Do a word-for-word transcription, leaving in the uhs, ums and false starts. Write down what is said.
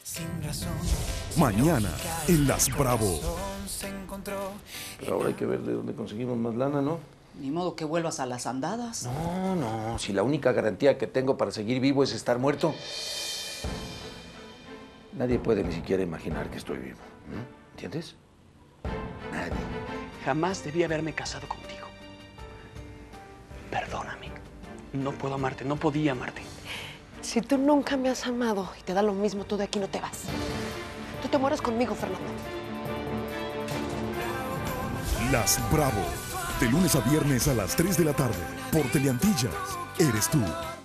Mañana en Las Bravo. Pero ahora hay que ver de dónde conseguimos más lana, ¿no? Ni modo que vuelvas a las andadas. No, no, si la única garantía que tengo para seguir vivo es estar muerto. Nadie puede ni siquiera imaginar que estoy vivo. ¿Mm? ¿Entiendes? Nadie. Jamás debí haberme casado contigo. Perdóname. No puedo amarte, no podía amarte. Si tú nunca me has amado y te da lo mismo, tú de aquí no te vas. Tú te mueres conmigo, Fernando. Las Bravo. De lunes a viernes a las tres de la tarde. Por Teleantillas. Eres tú.